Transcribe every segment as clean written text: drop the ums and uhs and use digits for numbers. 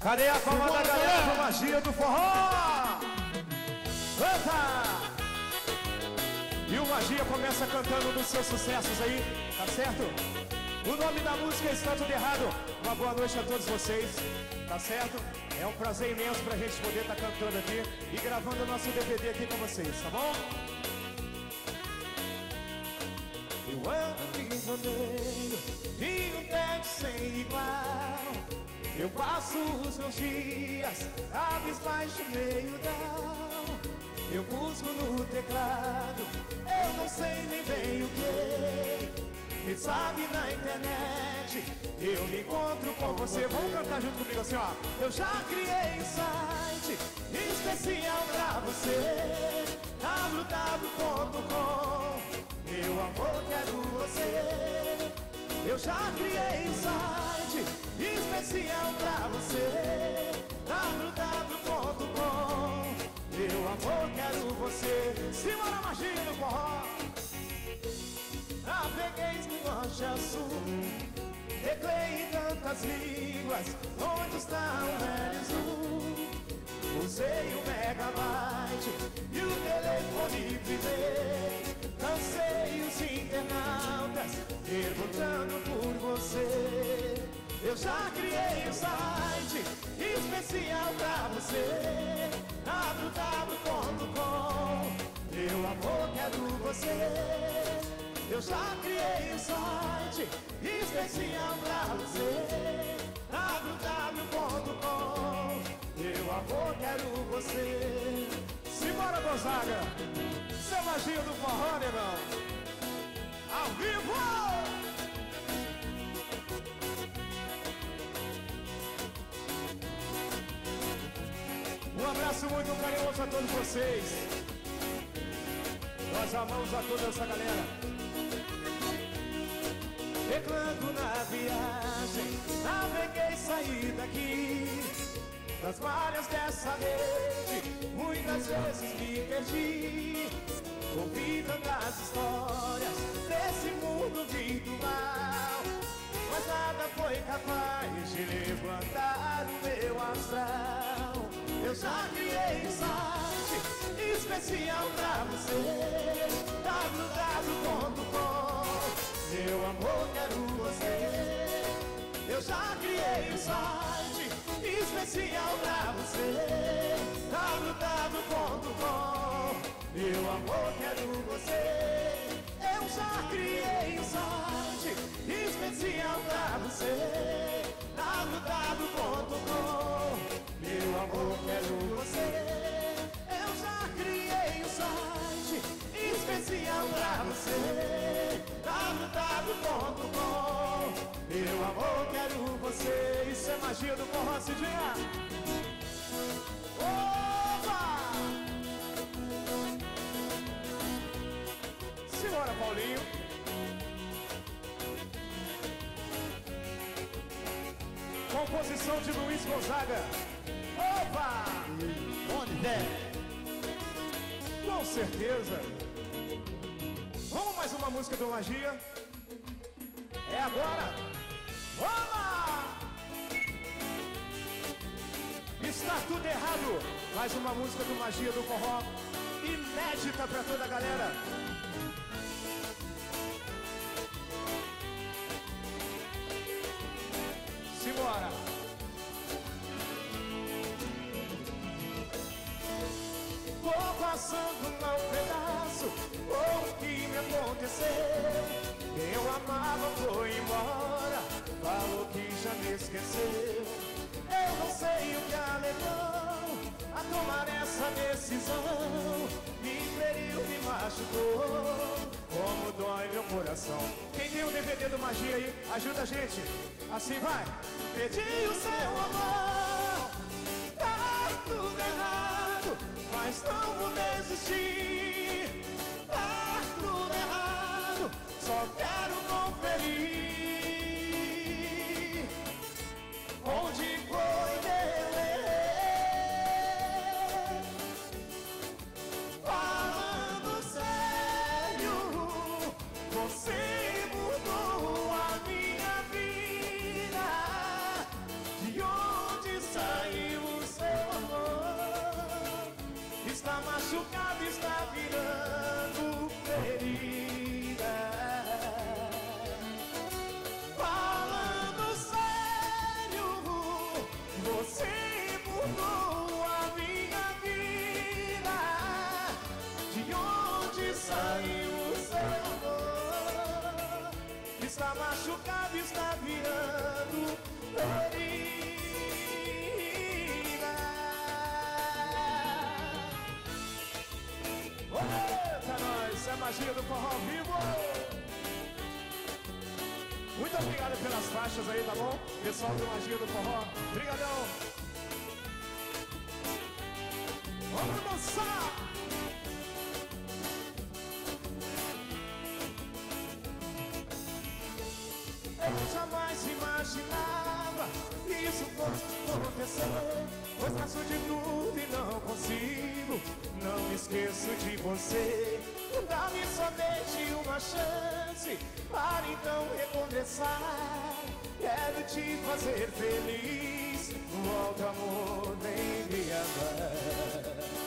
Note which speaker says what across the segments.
Speaker 1: Cadê a palma da galera do Magia do Forró? Eita! E o Magia começa cantando dos seus sucessos aí, tá certo? O nome da música é Está Tudo Errado. Uma boa noite a todos vocês, tá certo? É um prazer imenso pra gente poder estar cantando aqui e gravando o nosso DVD aqui com vocês, tá bom? Eu ando aqui rodeio e um tempo sem igual. Eu passo os meus dias abisbaixo meio-dão. Eu busco no teclado, eu não sei nem bem o que. Quem sabe na internet eu me encontro com você. Vamos cantar junto comigo assim, ó. Eu já criei um site especial pra você, www.com. Meu amor, quero você. Eu já criei um site especial pra você, www.com. Meu amor, quero você. Simbora, Magia do Forró. Naveguei no norte a sul, teclei em tantas línguas. Onde está o L-Zoom? Usei o megabyte e o telefone privê. Cansei os internautas perguntando por você. Eu já criei um site especial pra você, www.com. Meu amor, quero você. Eu já criei um site especial pra você, www.com. Meu amor, quero você. Simbora, Gonzaga. Seu Magia do Forró, negão. Ao vivo! Um abraço muito carinhoso a todos vocês. Nós amamos a toda essa galera. Teclando na viagem, naveguei, saí daqui das malhas dessa rede, muitas vezes me perdi. Ouvi tantas histórias desse mundo vindo mal, mas nada foi capaz de levantar o meu astral. Eu já criei um site especial pra você, www.com. Meu amor, quero você. Eu já criei um site especial pra você, www.com. Meu amor, quero você. Eu já criei um site especial pra você, www.com. Meu amor, quero você. Eu já criei um site especial pra você, www.com. Meu amor, quero você. Isso é Magia do Forró, Cidinha. Opa! Simbora, Paulinho. Composição de Luiz Gonzaga. Opa! Onde é? Com certeza. Vamos mais uma música do Magia. É agora. Vamos! Está tudo errado. Mais uma música do Magia do Forró, inédita pra toda a galera. Simbora. Vou passando um pedaço por o que me aconteceu. Quem eu amava foi embora, falou que já me esqueceu. Eu não sei o que a levou a tomar essa decisão. Me feriu, me machucou, como dói meu coração. Quem tem o DVD do Magia aí, ajuda a gente. Assim vai. Perdi o seu amor, tá tudo errado, mas não vou desistir. Tá tudo errado, só quero conferir onde foi meu erro. Falando sério, você mudou a minha vida. De onde saiu? Está machucado, está virando ferida. Eita, nós, é a magia do forró ao vivo. Muito obrigado pelas faixas aí, tá bom? Pessoal do Magia do Forró, brigadão. Vamos dançar! Eu jamais imaginava que isso fosse acontecer, pois faço de tudo e não consigo, não esqueço de você. Dá-me somente uma chance para então recomeçar. Quero te fazer feliz, volta amor, vem me amar.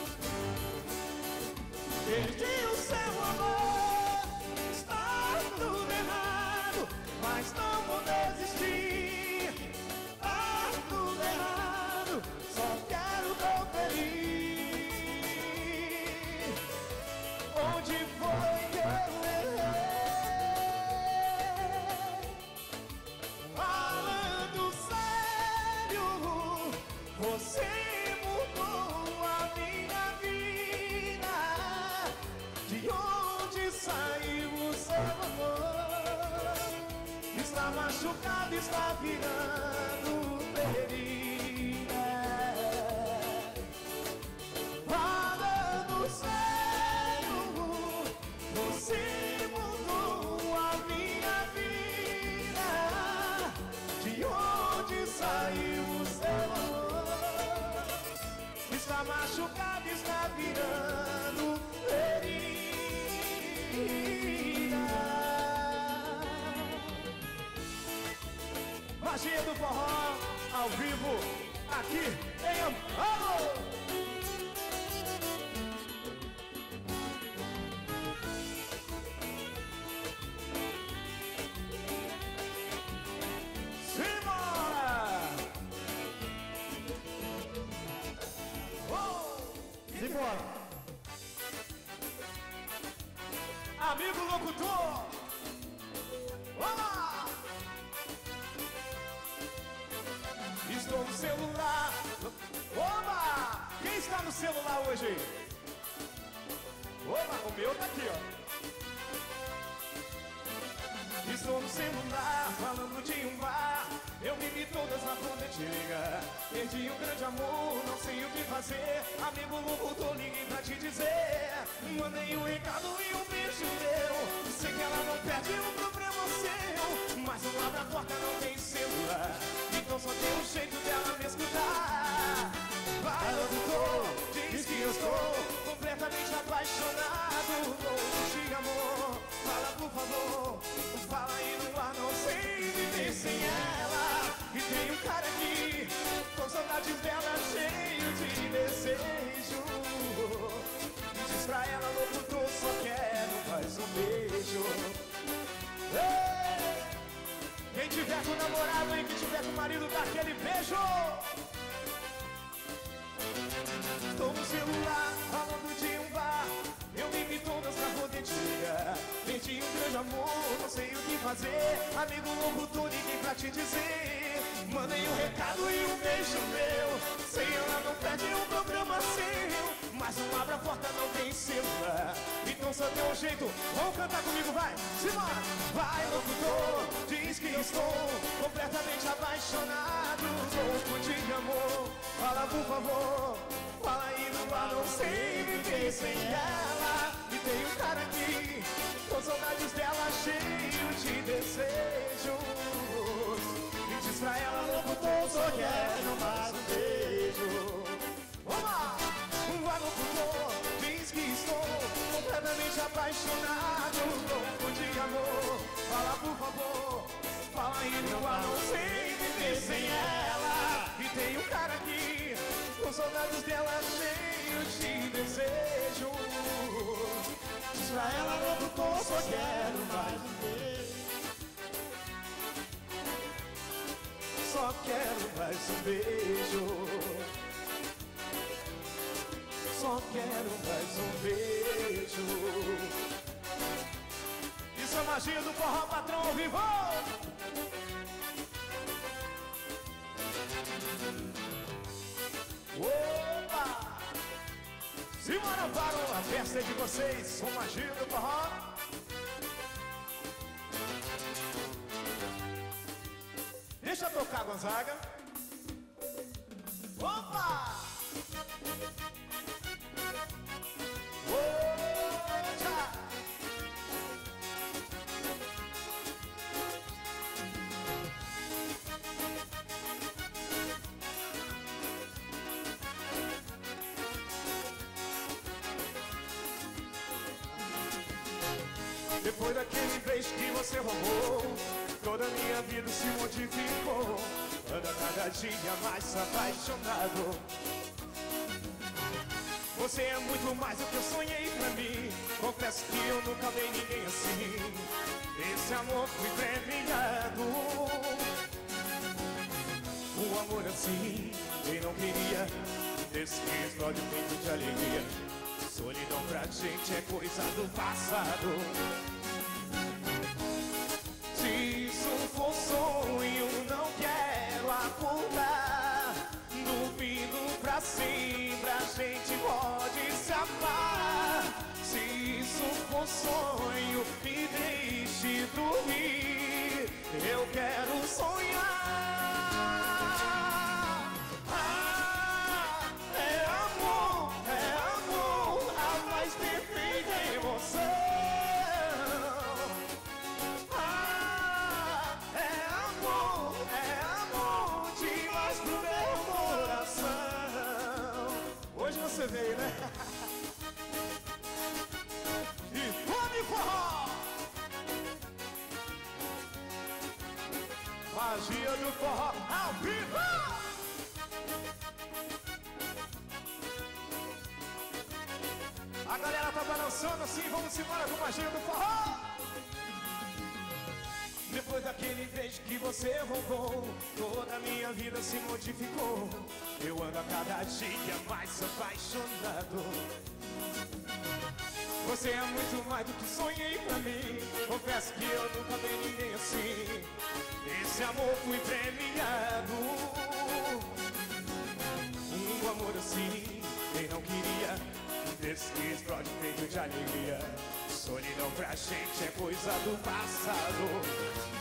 Speaker 1: Perdi o seu amor, está tudo errado, mas não vou desistir. Está tudo errado, só quero tão feliz. Onde foi que eu errei? Falando sério, você mudou a minha vida. De onde saiu o seu amor? Está machucado, está virando ferida. Falando sério, você mudou a minha vida. De onde saiu o seu amor? Está machucado, está virando ferida. Magia do forró ao vivo aqui em Amparo. Simbora! Amigo locutor! Olá! Estou no celular. Oba! Quem está no celular hoje? Oba, o meu tá aqui, ó. Estou no celular, falando de um bar. Eu vivi todas na ponta de ligar. Perdi um grande amor, não sei o que fazer. Amigo locutor, liguei pra te dizer. Mandei um recado e um beijo meu. Sei que ela não perde um problema seu, mas não abre a porta, não tem celular. Então só tem um jeito dela me escutar. Vai locutor, diz que eu estou completamente apaixonado. Louco de amor, fala por favor. Fala aí no ar, não sei viver sem ela. E tem um cara aqui, com saudades dela, cheio de desejo. Diz pra ela, locutor, só quero mais um beijo. Ei! Quem tiver com o namorado e quem tiver com o marido, dá aquele beijo. Tô no celular, falando de um bar. Eu vivi todas pra poder te ligar. Perdi um grande amor, não sei o que fazer. Amigo locutor, ninguém pra te dizer. Mandei um recado e um beijo meu. Sei ela não perde um programa seu, mas não abre a porta, não tem celular. Então só tem um jeito, vamos cantar comigo, vai! Simbora! Vai locutor, diz que eu estou completamente apaixonado. Louco de amor, fala por favor. Fala aí no ar, não sei viver sem ela. E tem um cara aqui, com saudades dela, cheio de desejos. E diz pra ela, locutor, só quero mais um beijo. Vamos lá! Vai locutor, diz que estou completamente apaixonado. Louco de amor, fala por favor. Fala aí no ar, não sei viver sem ela. E tem um cara aqui, com saudades dela, cheio de desejo. Diz pra ela, locutor, só quero mais um beijo. Só quero mais um beijo. Só quero mais um beijo. Isso é magia. magia do forró, patrão ao vivo. Opa! Simbora para a festa de vocês com magia do forró. Deixa eu tocar, Gonzaga. Opa! Depois daquele beijo que você roubou, toda a minha vida se modificou. Anda cada dia mais apaixonado. Você é muito mais do que eu sonhei pra mim. Confesso que eu nunca amei ninguém assim. Esse amor foi premiado. Um amor assim, quem não queria? Desse que explode o peito de alegria. Solidão pra gente é coisa do passado. Se isso for sonho, não quero acordar. Duvido pra sempre, a gente pode se amar. Se isso for sonho, me deixe dormir. Eu quero sonhar. Você veio, né? E vamos forró! Magia do forró ao vivo! A galera tá balançando assim, vamos embora com magia do forró! Depois daquele beijo que você roubou, toda a minha vida se modificou. Eu ando a cada dia mais apaixonado. Você é muito mais do que sonhei pra mim. Confesso que eu nunca vi ninguém assim. Esse amor foi premiado. Um amor assim, quem não queria? Desse que explode o peito de alegria. Solidão pra gente é coisa do passado.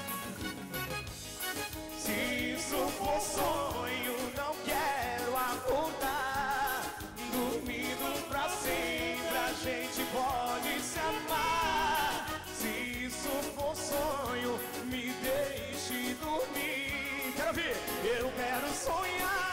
Speaker 1: Se isso for sonho, não quero acordar. Dormindo pra sempre, a gente pode se amar. Se isso for sonho, me deixe dormir. Quero ver, eu quero sonhar.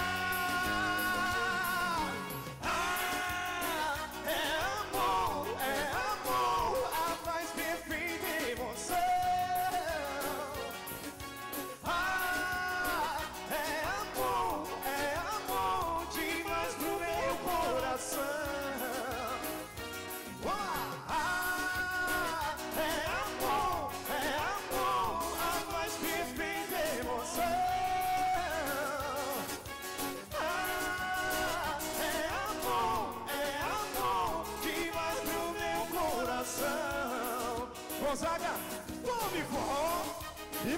Speaker 1: Gonzaga, tome forró e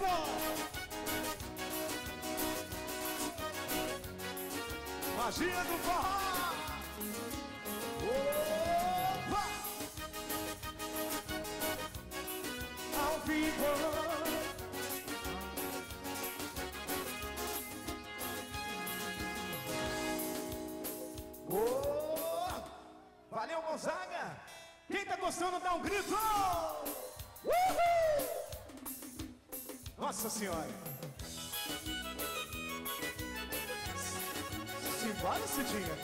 Speaker 1: magia do forró. Opa! Ao vivo. Valeu, Gonzaga. Quem tá gostando, dá um grito. Uhul! Nossa Senhora! Simbora, Cidinha!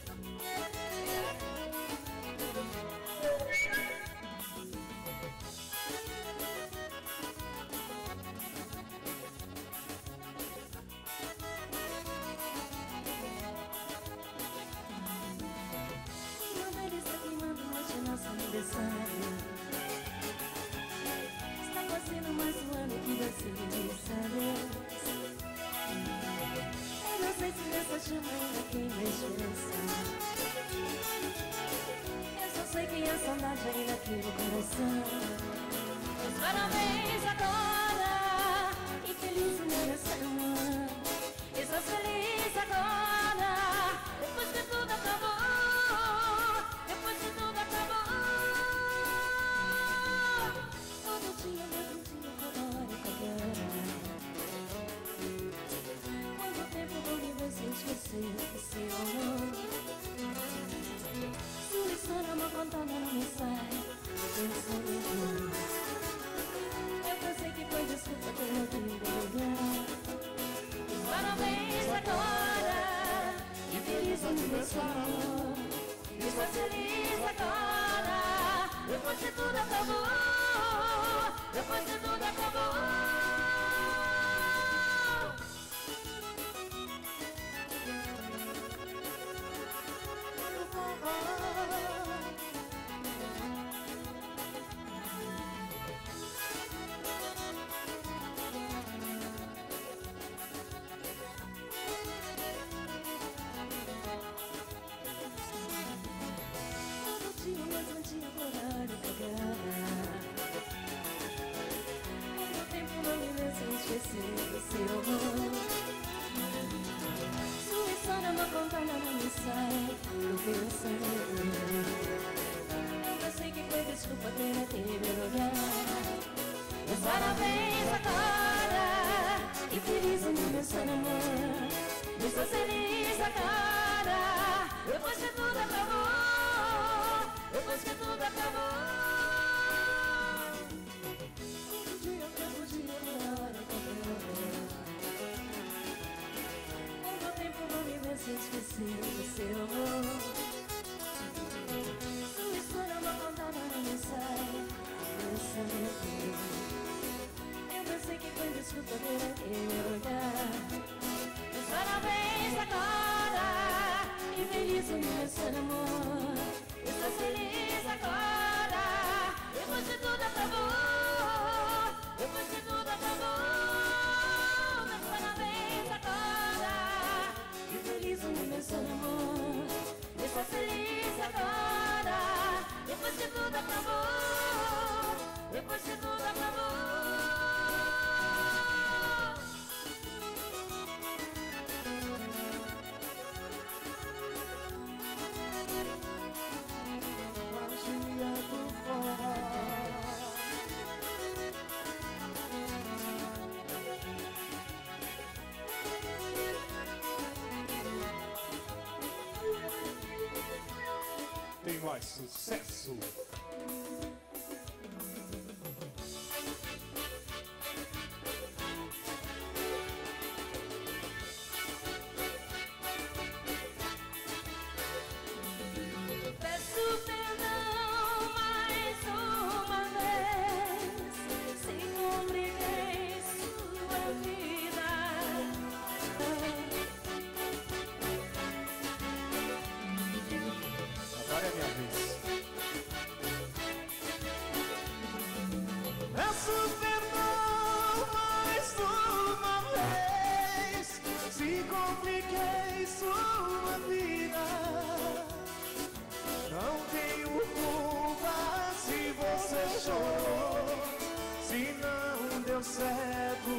Speaker 2: Quando ele está queimando noite nosso aniversário. Sendo mais um ano que você me sabe. Eu não sei se essa chama ainda queima a esperança. Eu só sei que a saudade ainda queima o coração. Espera começar amor. Estou feliz agora, depois que tudo acabou, depois que tudo acabou. Esquecer do seu amor. Sua história é uma contada na mensagem do meu sangue. Eu pensei que foi desculpa ter naquele lugar. Mas parabéns agora, e feliz em meu amor. Estou feliz agora, depois que tudo acabou, depois que tudo acabou. Se esquecer do seu amor. Sua história é uma contada na mensagem do pensamento. Eu pensei que foi desculpa ter aquele lugar. Mas parabéns agora, e feliz em meu amor. Estou feliz agora, depois de tudo acabou, depois de tudo acabou. Meu amor, estou feliz agora, depois que tudo acabou, depois que tudo acabou. Magia do forró.
Speaker 1: Tem mais sucesso.
Speaker 2: Peço perdão mais uma vez, se compliquei sua vida.
Speaker 1: Agora é minha vez. Peço perdão mais uma vez, se compliquei sua vida. Não tenho culpa se você chorou, se não deu certo.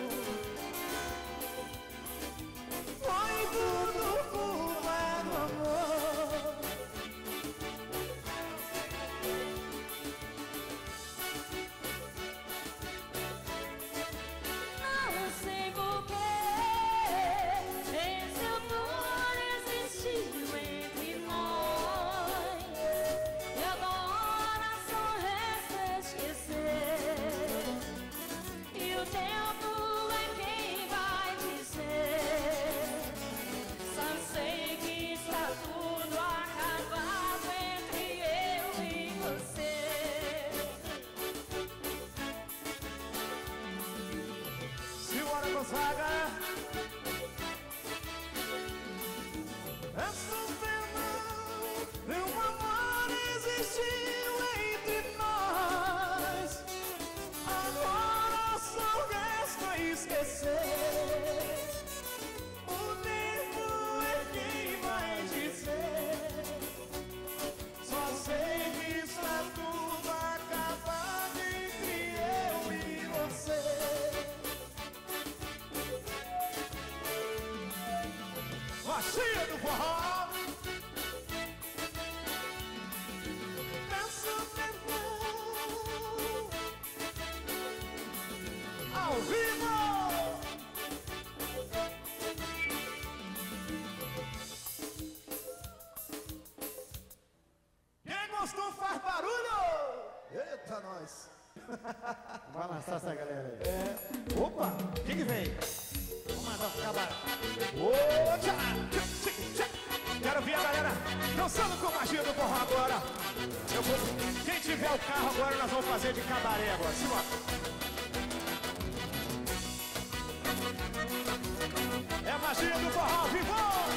Speaker 1: Foi tudo culpa do amor.
Speaker 2: Não sei porquê esse amor existiu entre nós, e agora só resta esquecer. E o tempo é quem vai dizer. Só sei que está tudo acabado entre eu e você.
Speaker 1: Simbora, Gonzaga! Peço perdão, meu amor existiu entre nós. Agora só resta esquecer. O tempo é quem vai dizer. Só sei que está tudo acabado entre eu e você. Magia do forró. Peço perdão ao vivo. Quem gostou faz barulho. Eita, nós.
Speaker 3: Vai lançar essa galera aí.
Speaker 1: Opa, o que vem?
Speaker 3: Vamos mandar ficar barato.
Speaker 1: Ô, tchá, tchá, tchá. Quero ver a Dançando com a magia do forró agora. Quem tiver o carro agora, nós vamos fazer de cabaré agora. Simbora. É a magia do forró, vivo!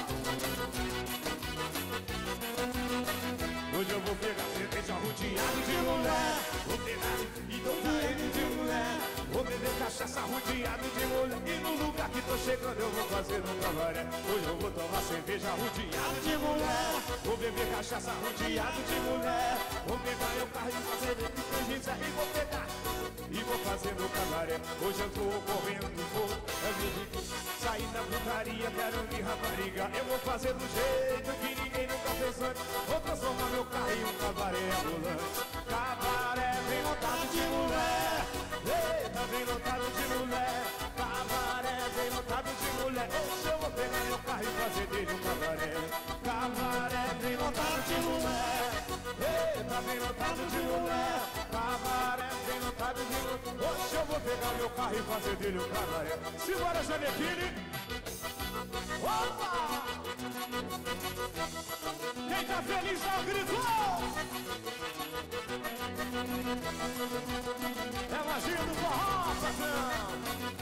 Speaker 1: Hoje eu vou pegar cerveja rodeado de mulher. Vou pegar e dourar ele de mulher. Vou beber cachaça rodeado de mulher. E no lugar que tô chegando eu vou fazer um cabaré. Hoje eu vou tomar cerveja rodeado de mulher. Vou beber cachaça rodeado de mulher. Vou pegar meu carro e fazer o que eu quiser. E vou pegar e vou fazer no cabaré. Hoje eu tô correndo, vou sair da putaria, quero me rapariga. Eu vou fazer do jeito que ninguém nunca fez antes. Vou transformar meu carro em um cabaré ambulante. Cabaré bem lotado de mulher. Eita, bem lotado de mulher. Cabaré bem lotado de mulher. Hoje eu vou pegar meu carro e fazer dele um cabaré. Cabaré bem lotado de mulher. Eita, bem lotado de mulher. Cabaré bem lotado de mulher. Hoje eu vou pegar meu carro e fazer dele um cabaré. Simbora, Janequine. Opa! Quem tá feliz é o grito! É a magia do forró, patrão!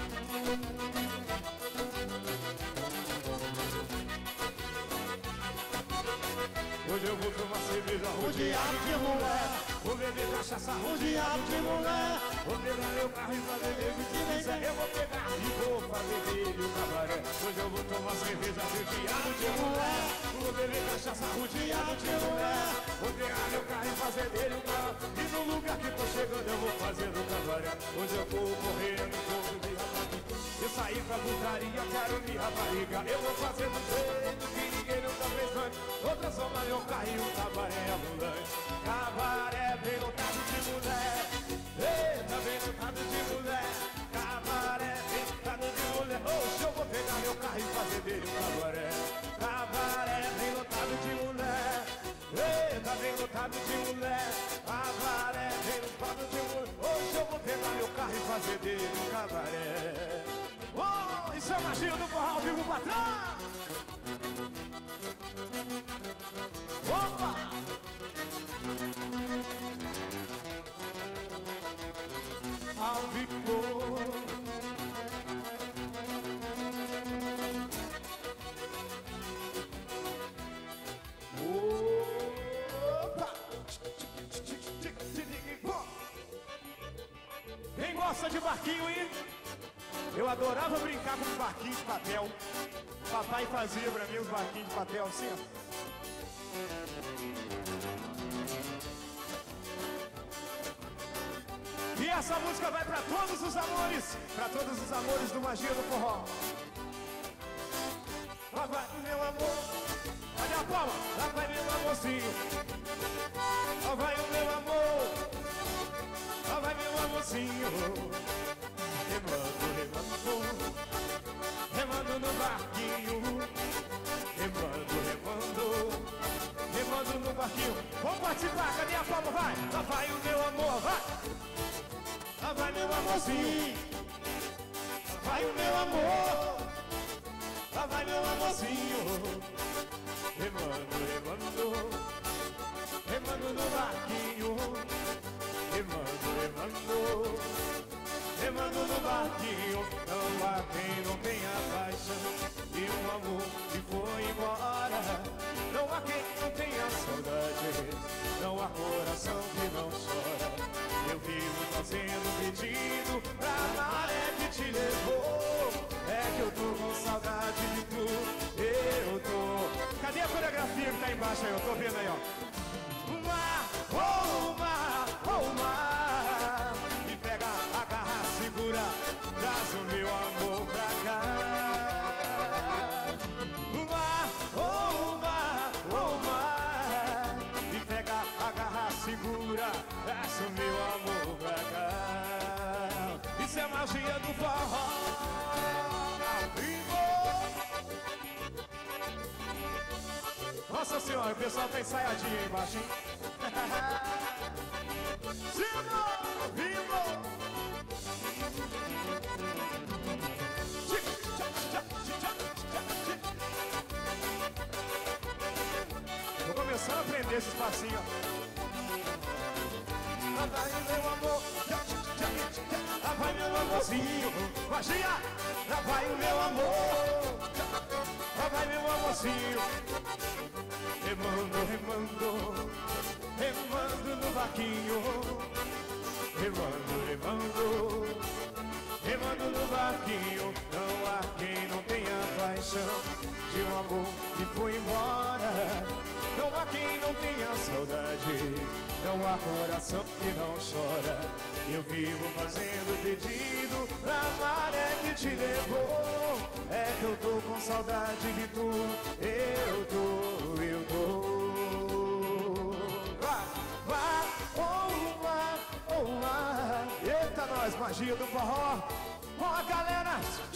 Speaker 1: Hoje eu vou tomar cerveja rodeado de mulher. Vou beber cachaça rodeado de mulher. Vou pegar meu carro e fazer dele que quiser. Eu vou pegar e vou fazer dele o cabaré. Hoje eu vou tomar cerveja rodeado de mulher. Vou beber cachaça rodeado de mulher. Vou pegar meu carro e fazer dele o carro. E no lugar que tô chegando eu vou fazer no cabaré. Hoje eu vou correndo um pouco de rapariga. Eu saí pra putaria, quero me rapariga. Eu vou fazer do jeito que ninguém nunca fez antes. Vou transformar meu carro em um cabaré ambulante. Cabaré bem lotado de mulher. Eita, bem lotado de mulher. Cabaré bem lotado de mulher. Hoje eu vou pegar meu carro e fazer dele um cabaré. Cabaré bem lotado de mulher. Eita, bem lotado de mulher. Cabaré bem lotado de mulher. Hoje eu vou pegar meu carro e fazer dele um cabaré. Oh, isso é magia do forró, vivo patrão! Opa! Ao vivo. Opa! Quem gosta de barquinho aí? Eu adorava brincar com os barquinhos de papel. Papai fazia pra mim os barquinhos de papel assim, ó. E essa música vai pra todos os amores. Pra todos os amores do Magia do Forró. Lá vai meu amor. Olha a palma. Lá vai meu amorzinho. Lá vai o meu amor. Lá vai meu amorzinho. Remando, remando, remando no barquinho. Remando, remando, remando no barquinho. Vamos participar, cadê a palma? Vai! Lá vai o meu amor, vai! Lá vai meu amorzinho. Lá vai o meu amor. Lá vai meu amorzinho. Remando, remando, remando no barquinho. Remando, remando, remando no barquinho. Não há quem não tenha paixão e um amor que foi embora. Não há quem não tenha saudade. Não há coração que não chora. Eu vivo fazendo pedido pra maré que te levou. É que eu tô com saudade de tu. Eu tô. Cadê a coreografia que tá embaixo aí? Eu tô vendo aí, ó. O mar, oh mar, oh mar. Me pega, agarra, segura. Traz o meu amor pra cá. O mar, oh mar, oh mar. Me pega, agarra, segura. Traz o meu amor pra cá. Isso é magia do forró. Ao vivo. Nossa senhora, o pessoal tá ensaiadinho aí embaixo, hein? Vivo! Vivo! Vou nesse espacinho, ó. Lá vai meu amor, lá vai meu amorzinho. Magia, lá vai o meu amor, lá vai meu amorzinho. Remando, remando, remando no barquinho. Remando, remando, remando no barquinho. Não há quem não tenha paixão de um amor que foi embora. Não há quem não tenha saudade. Não há coração que não chora. Eu vivo fazendo pedido pra maré que te levou. É que eu tô com saudade de tu. Eu tô. Vá, oh, lá. Eita, nós, magia do forró. Ó, galera.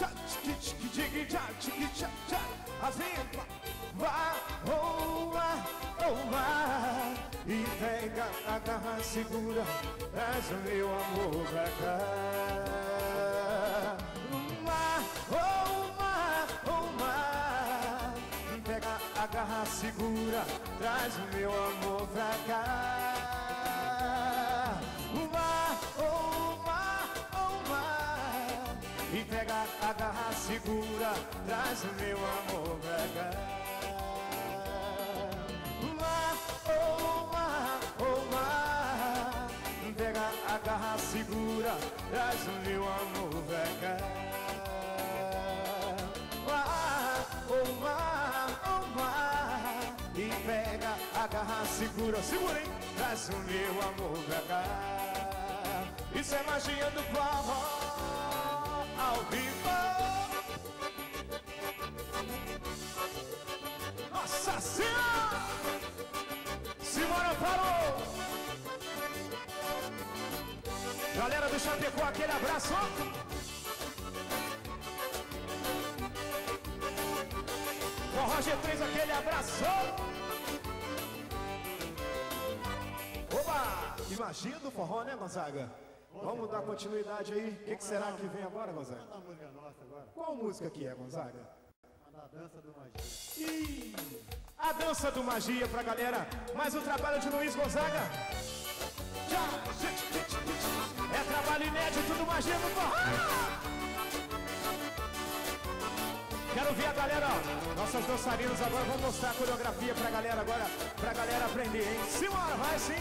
Speaker 1: Assim, vá, oh, lá. E pega a garra, segura, traz o meu amor pra cá. Pega a garra, segura, traz o meu amor pra cá. E pega a garra, segura, traz o meu amor pra cá. Pega a garra, segura, traz o meu amor pra cá. E pega a garra, segura, segura, hein? Traz o meu amor pra cá. Isso é magia do forró ao vivo. Nossa Senhora! Simona falou! Galera do Chapecó, aquele abraço. Forró G3, aquele abraço. Oba! Que magia do forró, né, Gonzaga? Vamos dar continuidade aí. O que será que vem agora, Gonzaga?
Speaker 3: A música nossa agora.
Speaker 1: Qual música que é, Gonzaga?
Speaker 3: A dança do magia.
Speaker 1: A dança do magia pra galera. Mais um trabalho de Luiz Gonzaga. É trabalho inédito do magia do forró. Quero ver a galera, ó. Nossas dançarinas agora vão mostrar a coreografia pra galera agora, pra galera aprender, hein? Simbora, vai sim.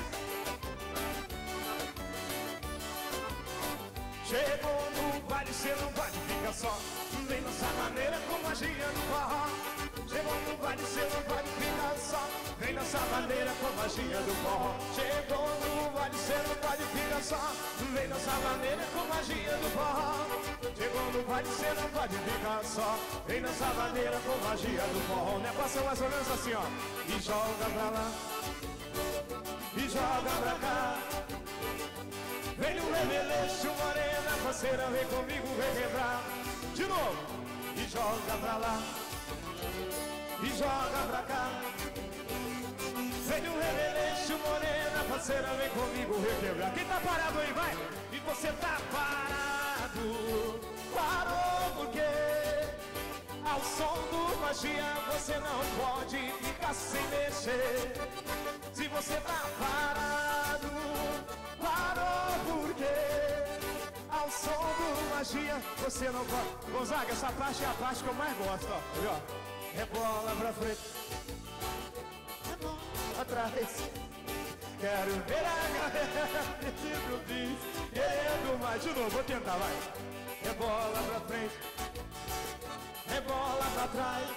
Speaker 1: Chegou no baile, cê não pode ficar só. Vem nossa maneira com magia do forró. Chegou no baile, cê não pode ficar só. Vem nossa maneira com magia do forró. Chegou no baile, cê não pode ficar só. Vem nossa maneira com magia do forró. Chegou no baile, cê não pode ficar só. Vem nossa maneira com magia do forró. O negócio é mais ou menos assim, ó. E joga pra lá, e joga pra cá. Vem o remeleixo, morena, parceira, vem comigo requebrar. De novo. E joga pra lá, e joga pra cá. Vem o remeleixo, morena, parceira, vem comigo requebrar. Quem tá parado aí, vai? E você tá parado. Parou porque ao som do magia você não pode ficar sem mexer. Se você tá parado, parou porque ao som do magia você não pode. Gonzaga, essa parte é a parte que eu mais gosto, ó. Viu, ó? Rebola pra frente, rebola atrás. Quero ver a galera pedindo bis, querendo mais. De novo, vou tentar, vai. Rebola pra frente, rebola pra trás.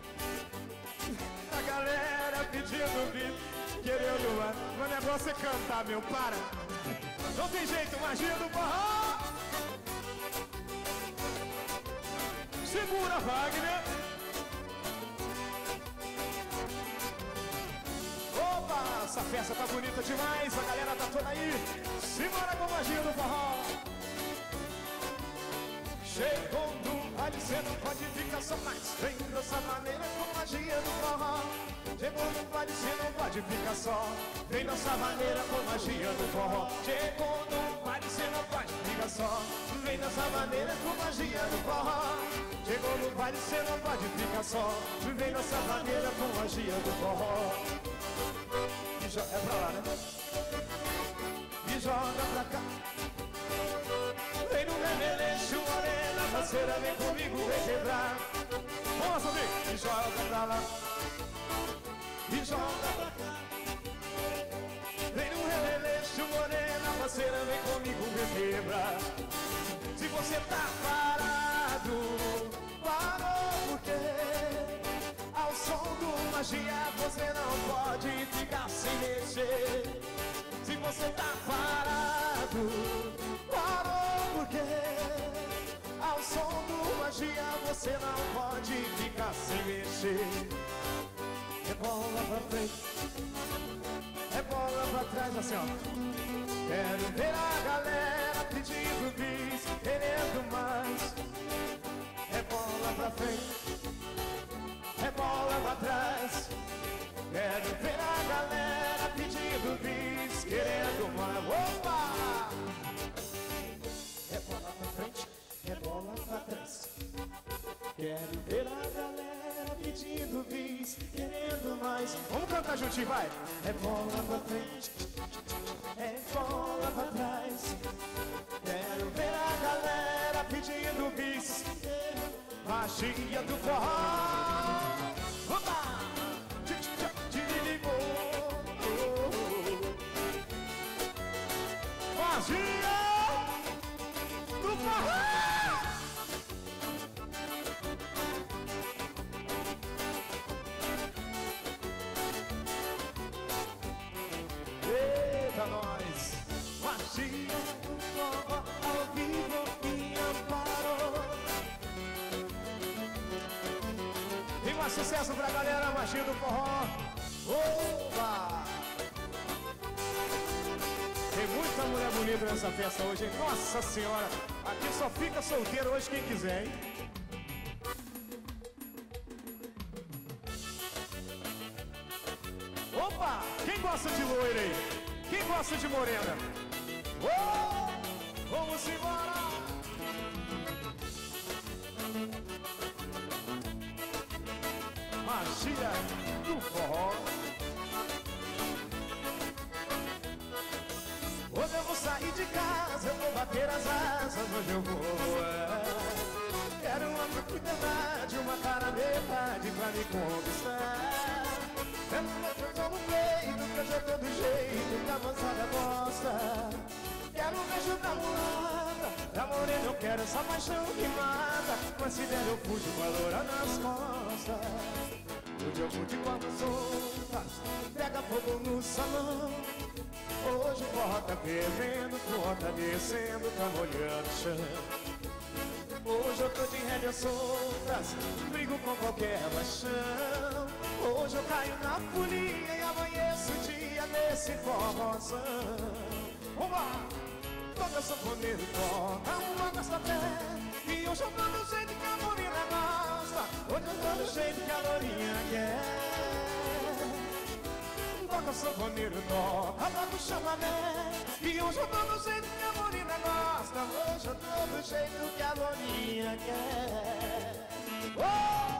Speaker 1: A galera pedindo bis, querendo mais. O negócio é cantar, meu, para. Não tem jeito, magia do forró. Segura, Wagner. Opa, essa festa tá bonita demais. A galera tá toda aí. Simbora com a magia do forró. Chegou no baile, cê não pode ficar só mais. Vem dessa maneira com a magia do forró. Chegou no baile, cê não pode ficar só. Vem dessa maneira com a magia do forró. Chegou no baile, cê não pode ficar só. Vem dessa maneira com a magia do forró. Chegou no baile, cê não pode ficar só. Vem dessa maneira com a magia do forró. É pra lá, né? Me joga pra cá. Vem no remeleixo, morena, parceira, vem comigo, vem quebrar. Vamos subir. Me joga pra lá. Me joga pra cá. Vem no remeleixo, morena, parceira, vem comigo, vem quebrar. Se você tá parado, parou porque ao som do magia você não pode ficar sem mexer. Se você tá parado, parou porque ao som do magia você não pode ficar sem mexer. Rebola pra frente, rebola pra trás, assim ó. Quero ver a galera pedindo bis, querendo mais. Rebola pra frente, rebola pra trás. Quero ver a galera pedindo bis, querendo mais. Opa! Rebola pra frente, rebola pra trás. Quero ver a galera pedindo bis, querendo mais. Vamos cantar juntinho, vai! Rebola pra frente, rebola pra trás. Quero ver a galera pedindo bis, magia do forró. Opa! Magia do forró. Eita, nós! Magia do forró ao vivo me amparou. E mais sucesso pra galera, magia do forró. Opa! Tem muita mulher bonita nessa festa hoje, hein? Nossa senhora! Aqui só fica solteiro hoje quem quiser, hein? Opa! Quem gosta de loira aí? Quem gosta de morena? Oh! Vamos embora! Magia do forró. Hoje eu vou sair de casa, eu vou bater as asas, hoje eu vou voar. Quero uma propriedade, uma cara metade pra me conquistar. Quero uma coisa no peito, que eu já tô do jeito que a moçada gosta. Quero um beijo da mulata, da morena eu quero essa paixão que mata. Mas se der eu fujo com a loura nas costas. Hoje eu vou de quatro soltas, pega fogo no salão. Hoje o forró tá fervendo, o forró tá descendo, tá molhando o chão. Hoje eu tô de rédeas soltas, brigo com qualquer paixão. Hoje eu caio na folia e amanheço o dia nesse forrozão. Vamos! Toca sanfoneiro, toca uma gasta-pé. E hoje eu tô do jeito que a morena gosta. Hoje eu tô do jeito que a lourinha quer. Toca sanfoneiro, toca o chamamé. E hoje eu tô do jeito que a morena gosta. Hoje eu tô do jeito que a lourinha quer. Oh!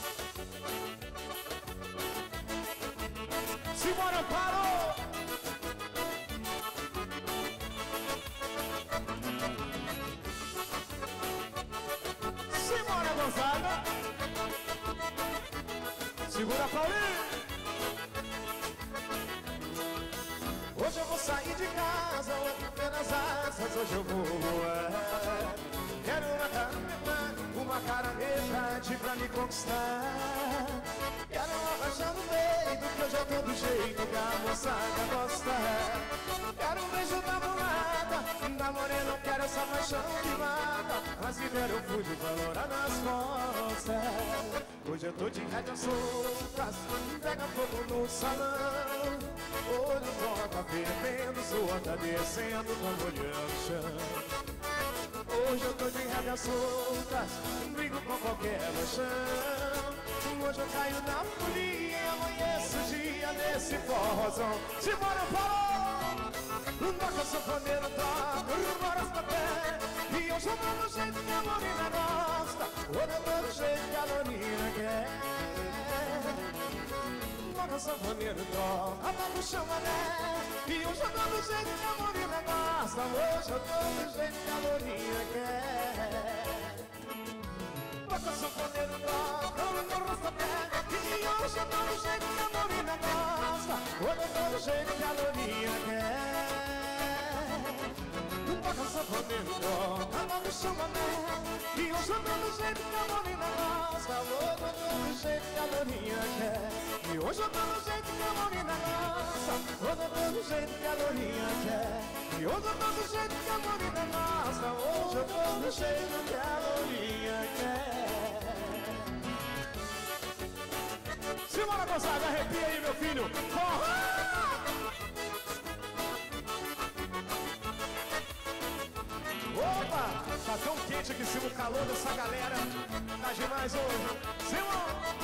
Speaker 1: Simbora, parou! Simbora, Gonzaga! Segura, Paulinho! Hoje eu vou sair de casa, outro pé nas asas, hoje eu vou voar. Quero uma cara metade pra me conquistar. Quero uma paixão no peito, que eu já tô do jeito que a moçada gosta. Quero um beijo da mulata, da morena eu quero essa paixão que mata. Mas se der eu fujo com a loura nas costas. Hoje eu tô de rédeas soltas, pega fogo no salão. Hoje o sol tá fervendo, o suor tá descendo, tá molhando o chão. Hoje eu tô de rédeas soltas, brigo com qualquer paixão. Hoje eu caio na folia e amanheço o dia nesse forrozão. Simbora, parou! Toca sanfoneiro, toca rumores pra pé. E hoje eu tô do jeito que a morena gosta. Hoje eu tô do jeito que a lourinha quer. toca sanfoneiro toca pra chamamé. E hoje eu tô do jeito que a Morena gosta. Hoje eu tô do jeito que a Lourinha quer. Toca sanfoneiro toca no rostapé. E hoje eu tô do jeito que a Morena gosta. Hoje eu tô do jeito que a Lourinha quer. Toca sanfoneiro toca no chamamé. E hoje eu tô do jeito que a Morena gosta. Hoje eu tô do jeito que a Lourinha quer. E hoje eu tô do jeito que a Morena gosta. Hoje eu tô do jeito que a Lourinha quer. E hoje eu tô do jeito que a Morena gosta. Hoje eu tô do jeito que a Lourinha quer. Simona Gonzaga, arrepia aí, meu filho. Corra! Opa, tá tão quente aqui em cima, o calor dessa galera tá demais hoje. Simão!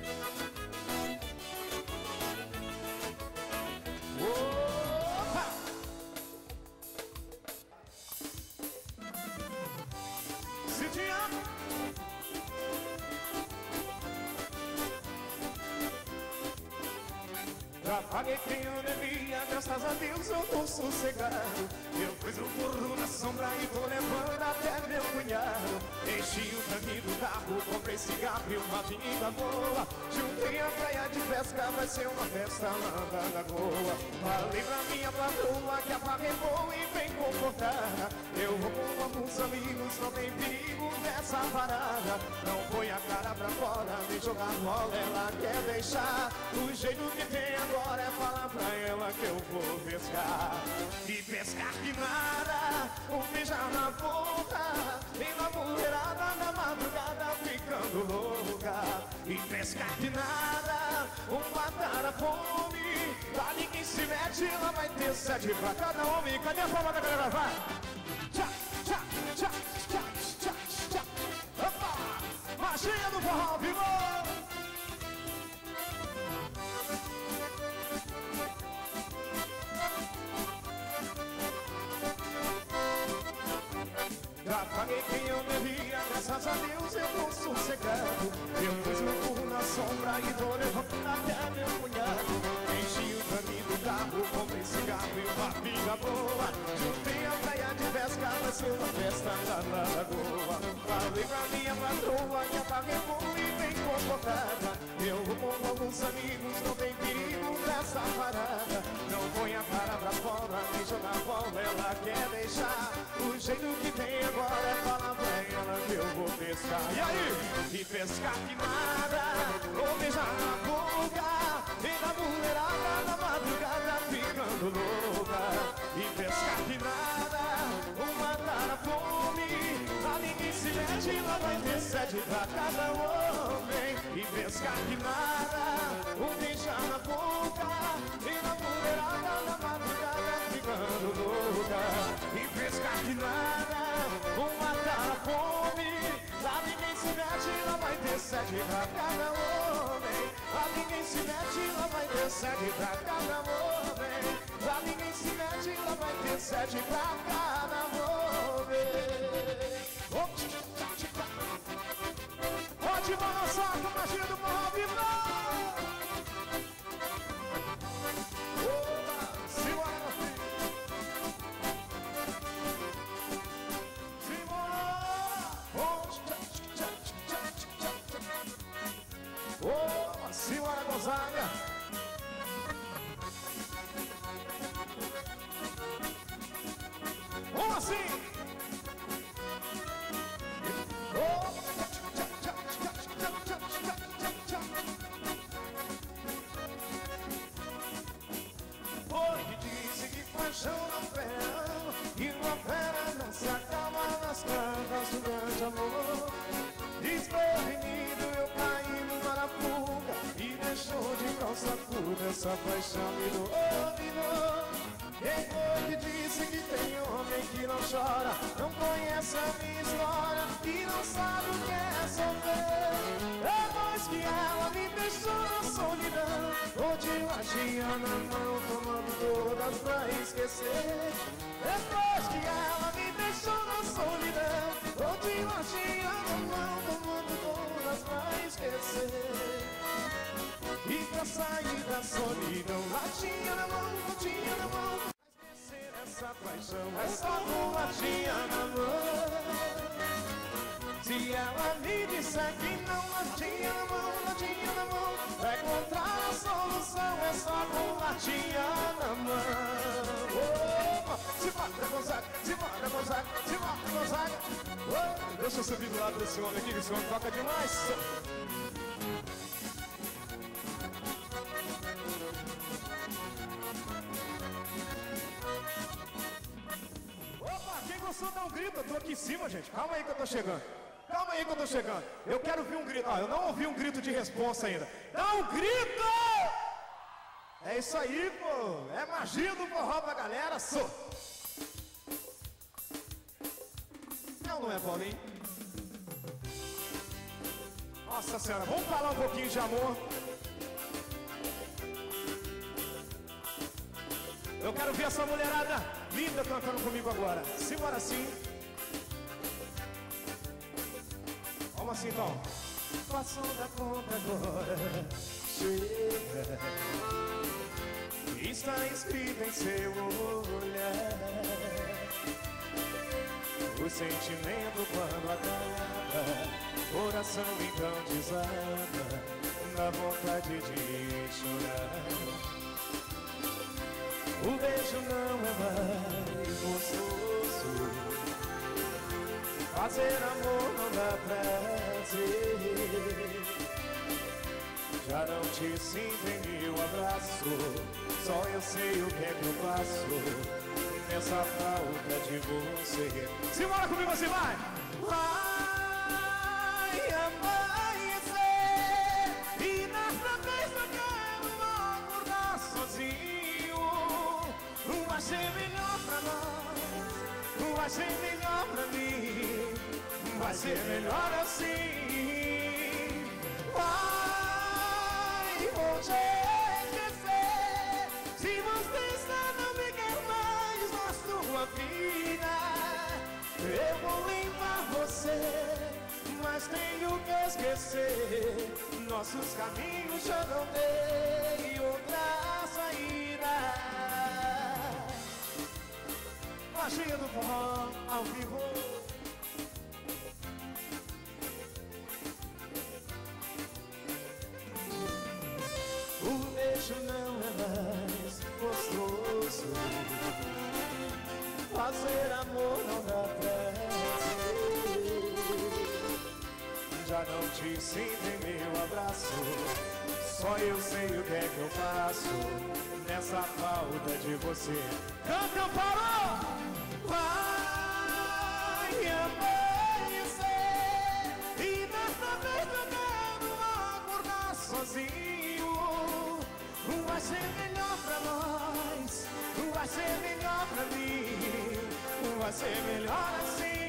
Speaker 1: Opa! Cidinha! Já paguei quem eu devia, graças a Deus eu tô sossegado. Eu pus o burro na sombra e tô levando até meu cunhado. Enchi o tanque do carro, comprei cigarro e uma vida boa. Juntei a praia de pesca, vai ser uma festa lá da Lagoa. Falei pra minha patroa que a barra é boa e bem comportada. Eu vou com alguns amigos, não tem perigo nessa parada. Não põe a cara pra fora, nem jogar bola, ela quer deixar. O jeito que tem agora é falar pra ela que eu vou pescar. E pescar que nada, um beijar na boca. E na mulherada na madrugada ficando louca. E pescar que nada, um matar a fome. Lá ninguém se mete, ela vai ter sede pra cada homem. Cadê a palma da galera? Vai! Tchá, tchá, tchá, tchá, tchá, tchá. Opa! Magia do forró, vivo! Já paguei quem eu devia, graças a Deus eu tô sossegado. Eu pus meu burro na sombra e tô levando até meu cunhado. Enchi o caminho do carro, comprei cigarro e uma pinga boa. Juntei a praia de pesca, vai ser uma festa lá na Lagoa. Falei pra minha patroa que a barra é boa e bem comportada. Eu vou com alguns amigos, não tem perigo nessa parada. Não põe a cara pra fora, nem jogar bola, ela quer deixar. O jeito que tem agora é falar pra ela que eu vou pescar. E aí? E pescar que nada, ou beijar na boca. E na mulherada na madrugada ficando louca. E pescar que nada, ou matar a fome. Lá ninguém se mete, lá vai ter sede pra cada homem. E pescar que nada, ou beijar na boca. E na mulherada na madrugada ficando louca. E pescar que nada, ou matar a fome. Lá ninguém se mete, lá vai ter sede pra cada homem. Lá ninguém se mete, lá vai ter sede pra cada homem. Lá ninguém se mete, lá vai ter sede pra cada homem. Pode balançar com a magia do forró, viva! Oba, simbora, meu filho! Oba, simbora, Gonzaga! Vamos assim! Foi que disse que paixão não ferra, e uma fera não se acalma nas cartas do grande amor. Desprevenido eu caí no marapuca e deixou de calça curta, essa paixão me dominou. Quem foi que disse que tem homem que não chora, não conhece a minha história e não sabe o que é sofrer? Depois que ela me deixou na solidão, onde latinha na mão, tomando todas pra esquecer. Depois que ela me deixou na solidão, onde latinha na mão, tomando todas pra esquecer. E pra sair da solidão. Latinha na mão, latinha na mão. Esquecer essa paixão é só com latinha na mão. Se ela me disser que não, latinha na mão, latinha na mão. Pra encontrar a solução é só com latinha na mão. Oh, se mata, Gonzaga, se mata, Gonzaga, se mata, Gonzaga. Oh, deixa eu subir do lado desse homem aqui, que esse homem toca demais. Opa, quem gostou dá um grito, eu tô aqui em cima, gente. Calma aí que eu tô chegando. Calma aí que eu tô chegando. Eu quero ouvir um grito. Ah, eu não ouvi um grito de resposta ainda. Dá um grito! É isso aí, pô. É magia do forró pra galera, só. Não é, Paulinho? Nossa Senhora, vamos falar um pouquinho de amor. Eu quero ver essa mulherada linda cantando comigo agora. Simbora assim. Vamos assim então. Passou da conta agora. Chega. Está escrito em seu olhar. O sentimento quando acaba, coração então desaba, dá vontade de chorar. O beijo não é mais gostoso, fazer amor não dá prazer. Já não te sinto em meu abraço, só eu sei o que é que eu faço nessa falta de você. Simbora comigo assim, vai! Vai amanhecer e nessa vez eu quero acordar sozinho. Vai ser melhor pra nós, vai ser melhor pra mim, vai ser melhor assim. Vai, vou te esquecer, se você não me quer mais na sua vida. Eu vou lembrar você, mas tenho que esquecer. Nossos caminhos já não têm outra saída. Magia do forró ao vivo. O beijo não é mais gostoso, fazer amor não dá prazer. Já não te sinto em meu abraço, só eu sei o que é que eu faço nessa falta de você. Canta, parou! Vai amanhecer e dessa vez eu quero acordar sozinho. Vai ser melhor pra nós, vai ser melhor pra mim, vai ser melhor assim.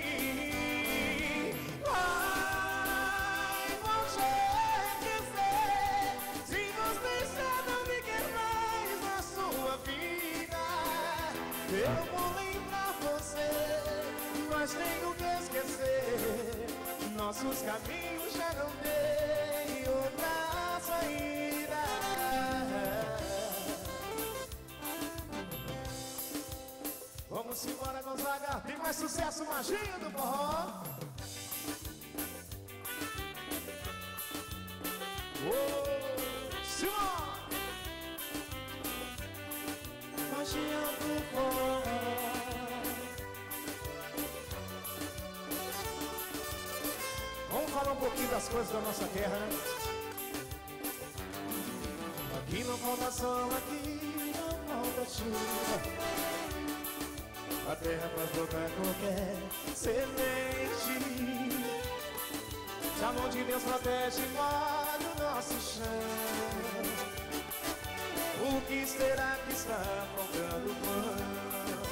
Speaker 1: Vai, vou te esquecer, se você já não me quer mais na sua vida. Eu vou lembrar você, mas tenho que esquecer. Nossos caminhos já não têm outra saída. Vamos embora, Gonzaga. Tem mais sucesso, magia do forró. Simão! Magia do forró. Vamos falar um pouquinho das coisas da nossa terra, né? Aqui não falta sol, aqui não falta chuva. A terra faz brotar qualquer semente. Se a mão de Deus protege, molha o nosso chão. O que será que está faltando pão?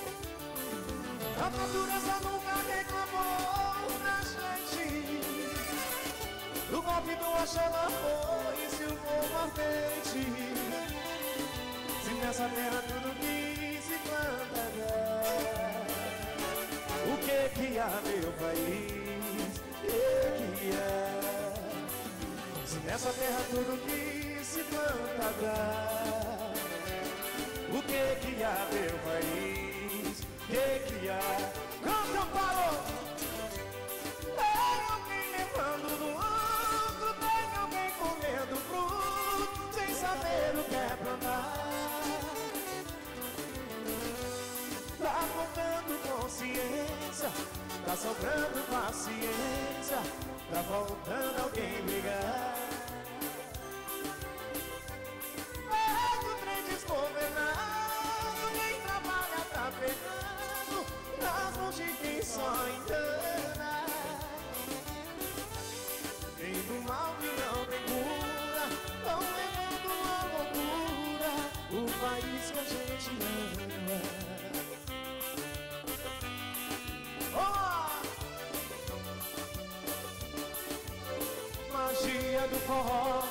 Speaker 1: A natureza nunca reclamou da gente. Do golpe do Oxalá foi-se o fogo ardente. Se nessa terra tudo que se planta dá, o que há, meu país? O que há? Se nessa terra tudo que se planta dar. O que há, meu país? Que há? Quando eu paro, tem alguém levando do outro, tem alguém comendo fruto, sem saber o que é plantar. Tá faltando consciência, tá sobrando paciência, tá faltando alguém brigar. É o trem desgovernado, quem trabalha tá pegando nas mãos de quem só engana. Quem do mal que não tem cura, tão levando a loucura o país que a gente ama. Magia do forró.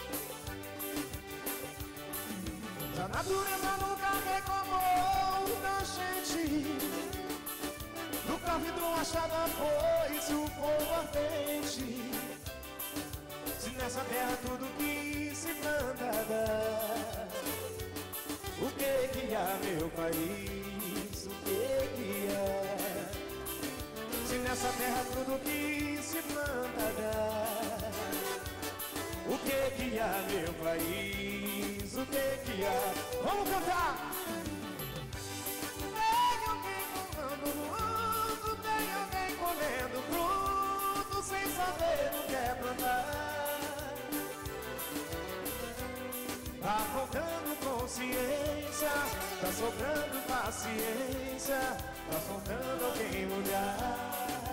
Speaker 1: A natureza nunca reclamou da gente, do carro e do machado pois o fogo ardente. Se nessa terra tudo que se planta dá, o que há, meu país? O que há? Se nessa terra tudo que se planta dá, o que há, meu país? O que há? Vamos cantar! Tem alguém comendo fruto, tem alguém comendo fruto, sem saber o que é plantar. Tá faltando consciência, tá sobrando paciência, tá faltando alguém olhar.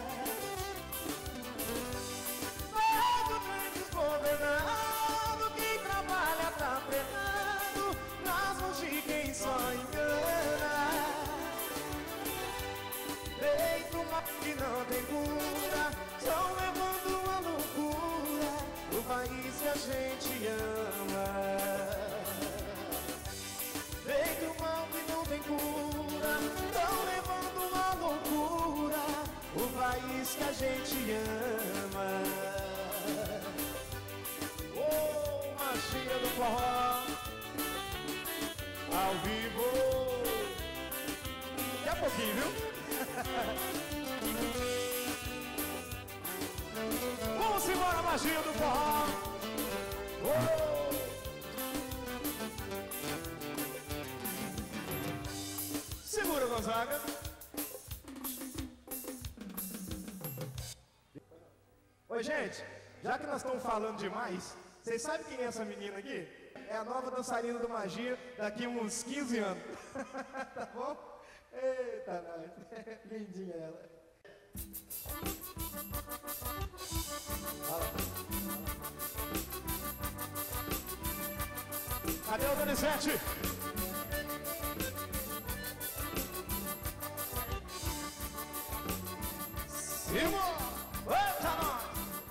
Speaker 1: Todo trem desgovernado, quem trabalha tá pegando nas mãos de quem só engana. Deito uma que não tem cura, estão levando uma loucura o país que a gente ama. Feito mal que não tem cura, tão levando uma loucura o país que a gente ama. Oh, magia do forró, ao vivo. Daqui a pouquinho, viu? Vamos embora, magia do forró. Oh. Segura, Gonzaga. Oi, gente, já que nós estamos falando demais, vocês sabem quem é essa menina aqui? É a nova dançarina do Magia daqui uns 15 anos. Tá bom? Eita, nós. Lindinha ela. Cadê o Donizete? Simão! Eita, nós!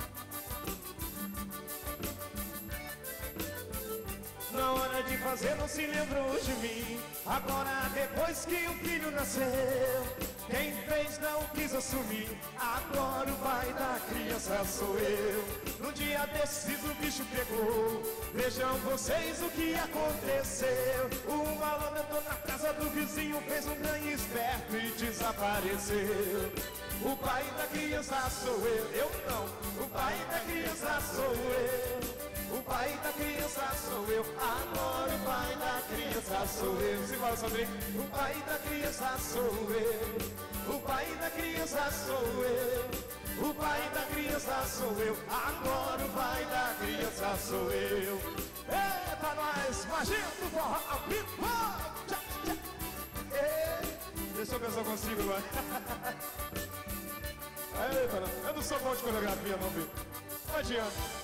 Speaker 1: Na hora de fazer não se lembrou de mim. Agora depois que o filho nasceu, quem fez não quis assumir. Agora o pai da criança sou eu. No dia desses o bicho pegou. Vejam vocês o que aconteceu. O malandro entrou na casa do vizinho, fez um ganho esperto e desapareceu. O pai da criança sou eu não. O pai da criança sou eu. O pai da criança sou eu. Agora o pai da criança sou eu. Simbora, Sandrinho. O pai da criança sou eu. O pai da criança sou eu. O pai da criança sou eu. Agora o pai da criança sou eu. Eita, nós, magia do forró ao vivo. Deixa eu ver se eu consigo agora. Eita, eu não sou bom de coreografia não, filho. Não adianta.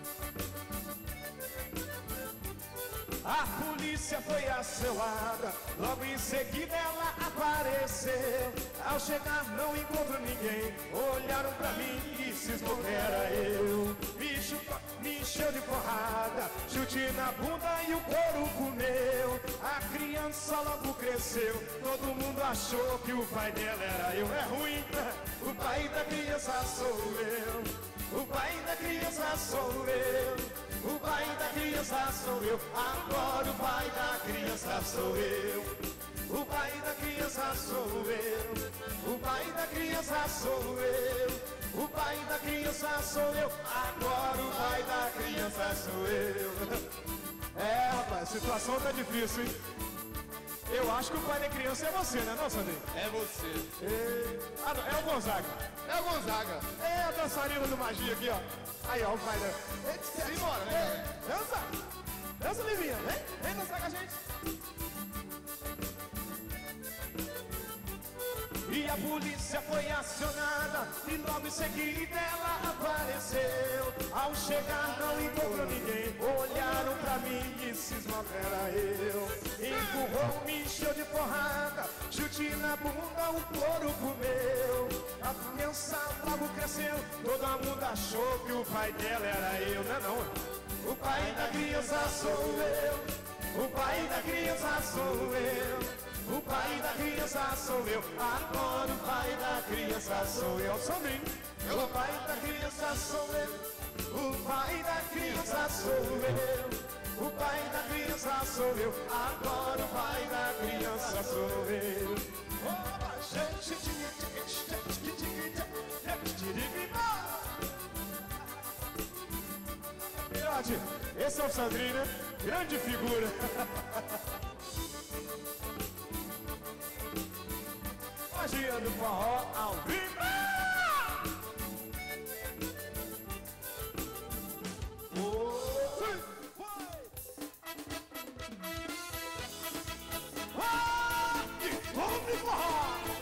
Speaker 1: A polícia foi acionada, Logo em seguida ela apareceu. Ao chegar não encontro ninguém. Olharam pra mim e cismou que era eu. Me encheu de porrada, chute na bunda e o couro comeu. A criança logo cresceu, todo mundo achou que o pai dela era eu. É ruim, o pai da criança sou eu. O pai da criança sou eu. O pai da criança sou eu. Agora o pai da criança sou eu. O pai da criança sou eu. O pai da criança sou eu. O pai da criança sou eu. Agora o pai da criança sou eu. É, rapaz, a situação tá difícil, hein? Eu acho que o pai da criança é você, né, não, Sandrinho?
Speaker 4: É você.
Speaker 1: Ah, não, é o Gonzaga.
Speaker 4: É o Gonzaga.
Speaker 1: É a dançarina do Magia aqui, ó. Aí, ó, o pai da...
Speaker 4: Simbora, né?
Speaker 1: Dança! Dança, Livinha. Vem dançar com a gente. E a polícia foi acionada e logo em seguida ela apareceu. Ao chegar não encontrou ninguém. Olharam pra mim e cismou que era eu. Empurrou, me encheu de porrada, chute na bunda, o couro comeu. A criança logo cresceu, todo mundo achou que o pai dela era eu. Não é não, o pai da criança sou eu. O pai da criança sou eu. O pai da criança sou eu. Agora o pai da criança sou eu. Sozinho. O pai da criança sou eu. O pai da criança sou eu. O pai da criança sou eu. Agora o pai da criança sou eu. Filhote, esse é o Sandrinho, né? Grande figura. Magia do forró ao vivo. Vamos forró.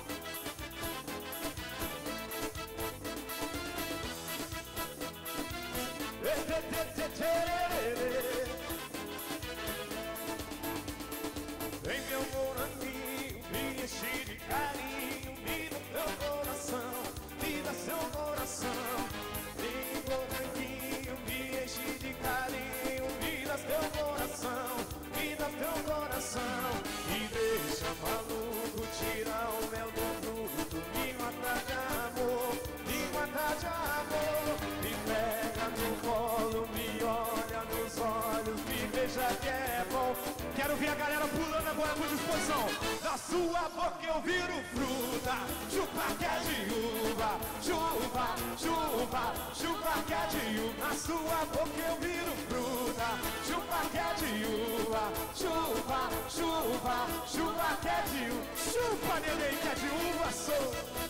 Speaker 1: Vem meu moranguinho, me enche de carinho, me dá teu coração, me dá seu coração. Vem moranguinho, me enche de carinho, me dá teu coração, me dá teu coração. Me deixa maluco, tira o mel do fruto, me mata de amor, me mata de amor. Me pega no colo, me olha nos olhos, me beija que é bom. Quero ver a galera pulando agora com disposição. Na sua boca eu viro fruta, chupa que é de uva, chupa, chupa, chupa que é de uva. Na sua boca eu viro fruta, chupa que é de uva, chupa, chupa, chupa que é de uva. Chupa, neném, que é de uva, sou.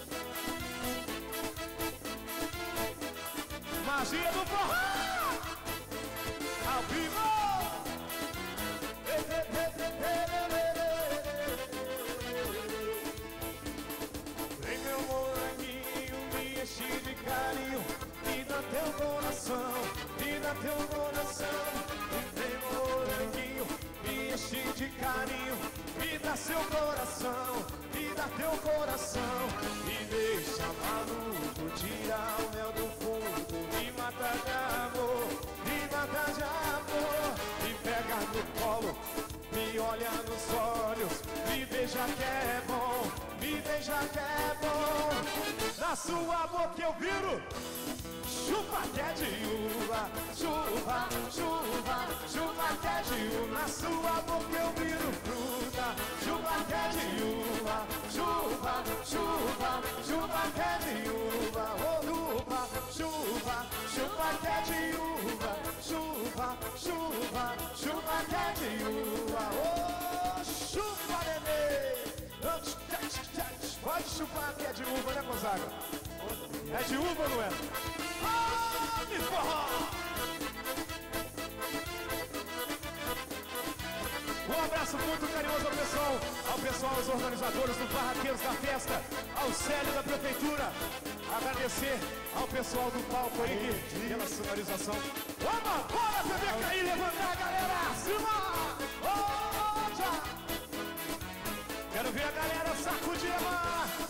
Speaker 1: Magia do forró ao vivo. Vem meu moranguinho, me enche de carinho, me dá teu coração, me dá teu coração. Vem moranguinho, me enche de carinho, me dá seu coração, me dá teu coração. Me deixa maluco, tira o mel do fundo, me mata de amor, me mata de amor. Me pega no colo, me olha nos olhos, me beija que é bom, me beija que é bom. Na sua boca eu viro chupa que é de uva, chupa, chupa, chupa que é de uva. Na sua boca eu viro fruta, chupa que é de uva, chupa, chupa, chupa que é de uva. Oh, chupa, chupa, chupa que é de uva, chupa, chupa, chupa que é de uva. Oh, chupa, nenê. Pode chupar que é de uva, né, Gonzaga? É de uva ou não é? De forró! Um abraço muito carinhoso ao pessoal, aos organizadores dos barraqueiros da festa, ao Célio da Prefeitura. Agradecer ao pessoal do palco aí pela sonorização. Vamos, bora, bebê, cair, levantar, galera! Acima! Oh, tchau! ver a galera sacudir a mão.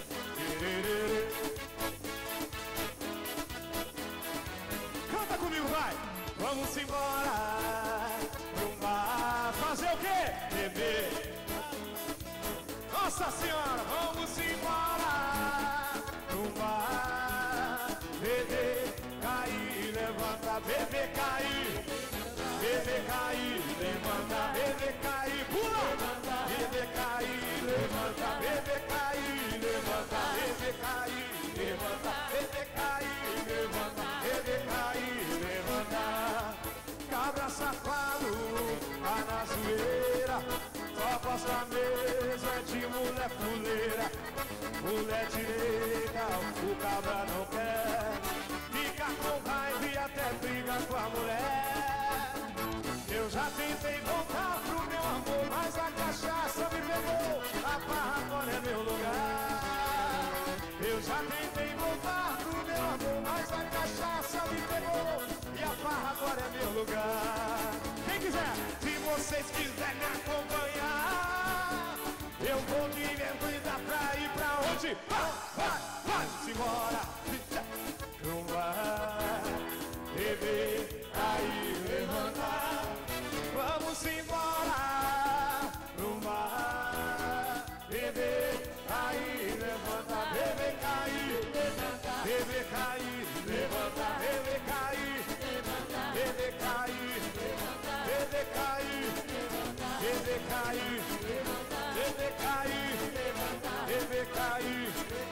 Speaker 1: Canta comigo, vai. Vamos embora pro bar. Fazer o quê? Beber. Nossa Senhora, vamos embora pro bar. Beber, cair, levanta, beber, cair. Beber, cair, levanta, beber, cair, pula. Beber, cair, levanta, beber, cair, levanta, beber, cair, levanta, beber, cair, levanta, beber, cair, levanta. Cabra safado, tá na zoeira, só gosta mesmo é de mulher fuleira. Mulher direita, o cabra não quer, fica com raiva e até briga com a mulher. Eu já tentei voltar pro meu amor, mas a cachaça me pegou, a farra agora é meu lugar. Eu já tentei voltar pro meu amor, mas a cachaça me pegou, e a farra agora é meu lugar. Quem quiser, se vocês quiserem me acompanhar, eu vou me vendo e dá pra ir pra onde? Vai-se embora. Não vai beber, aí levantar. Vamos embora no mar. Beber, aí levantar. Beber, cair, beber, cair, levantar. Beber, cair, beber, cair, beber, cair, beber, cair, beber, cair, beber, cair.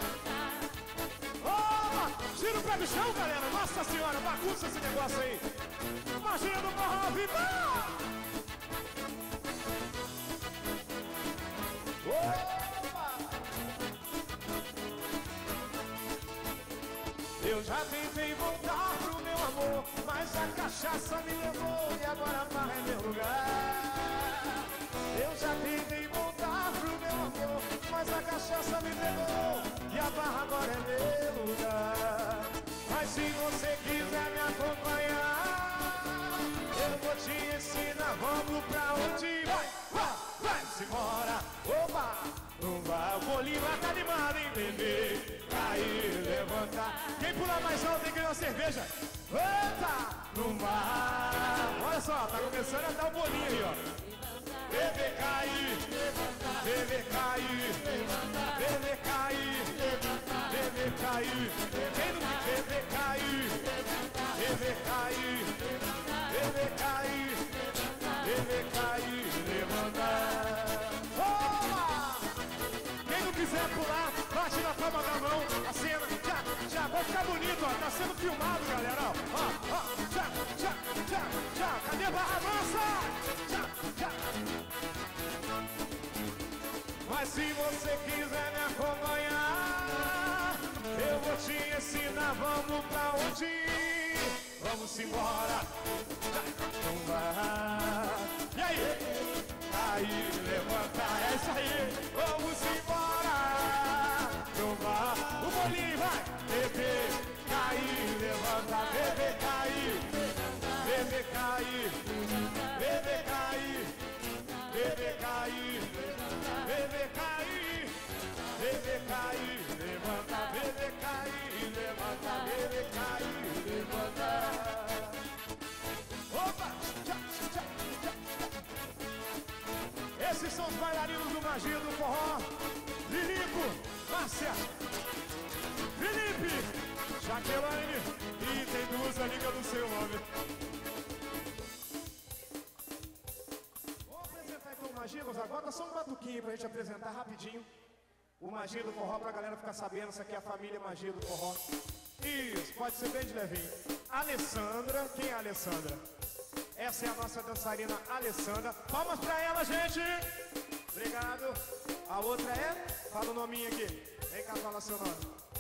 Speaker 1: Tira o pé do chão, galera. Nossa Senhora, bagunça esse negócio aí. Magia do forró, viva! Eu já tentei voltar pro meu amor, mas a cachaça me levou e agora a barra é meu lugar. Eu já tentei voltar pro meu amor, mas a cachaça me levou e a barra agora é meu lugar. Mas se você quiser me acompanhar, eu vou te ensinar, vamos pra onde vai-se embora. Opa, não vai, o bolinho lá tá animado, hein? Beber, cair, levantar. Quem pular mais alto tem que ganhar uma cerveja. Eita, não vai. Olha só, tá começando a dar o bolinho aí, ó. Beber, cair, beber, cair, beber, cair, beber, cair. Quem não me beber, cair, beber, cair, beber, cair, beber, cair, levantar. Quem não quiser pular, bate na palma da mão, a cena, já, vai ficar bonito, ó, tá sendo filmado, galera, ó, já, cadê a barra mansa? Já. Mas se você quiser me acompanhar, eu vou te ensinar, vamos pra onde ir. Vamos embora. Não vai. E aí? Aí, levanta, é isso aí. Vamos embora. Não vai. O bolinho vai. Beber, cair, levanta, beber, cair. Beber, cair. Beber, cair. Beber, cair. Beber, cair. Beber, cair. Levanta, beber, cair. Levanta, beber, cair. Levanta. Opa! Esses são os bailarinos do Magia do Forró. Lilico, Márcia, Felipe, Jaqueline e tem duas ali que eu não sei o nome. Vamos apresentar então o Magia, agora só um batuquinho pra gente apresentar rapidinho o Magia do Forró pra galera ficar sabendo. Essa aqui é a família Magia do Forró. Isso, pode ser bem de levinho. Alessandra, quem é a Alessandra? Essa é a nossa dançarina Alessandra. Palmas pra ela, gente! Obrigado. A outra é? Fala o nominho aqui. Vem cá, fala seu nome.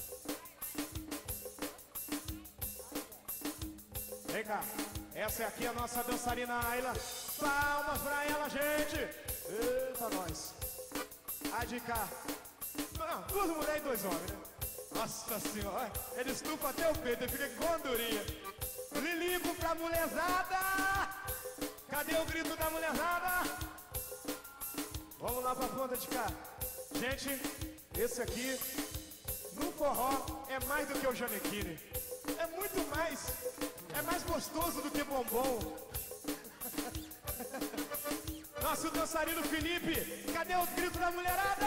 Speaker 1: Vem cá. Essa é aqui a nossa dançarina Ayla. Palmas pra ela, gente! Eita, nós. A de cá. Não, duas mulheres e dois homens, né? Nossa Senhora. Ele estufa até o peito, ele fica com gordurinha. Lilico pra mulherzada! Cadê o grito da mulherzada? Vamos lá pra ponta de cá. Gente, esse aqui, no forró, é mais do que o Janequine. É muito mais. É mais gostoso do que bombom. Nosso dançarino Felipe, cadê o grito da mulherada?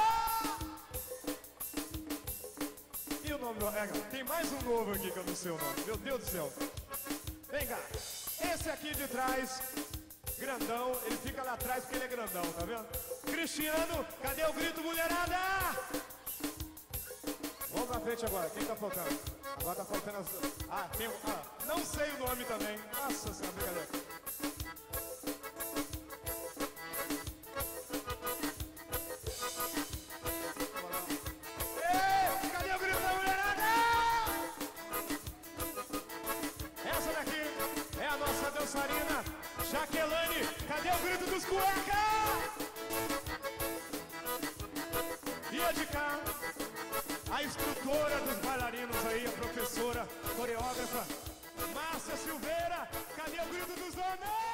Speaker 1: E o nome do... tem mais um novo aqui que eu não sei o nome. Meu Deus do céu. Vem cá. Esse aqui de trás, grandão, ele fica lá atrás porque ele é grandão, tá vendo? Cristiano, cadê o grito, mulherada? Vamos pra frente agora, quem tá faltando? Agora tá faltando as... tem um... não sei o nome também. Nossa senhora, brincadeira. Ei, cadê o grito da mulherada? Essa daqui é a nossa dançarina Jaqueline, cadê o grito dos cueca? E a de cá, a instrutora dos bailarinos aí, a professora, coreógrafa Márcia Silveira, cadê o grito dos homens?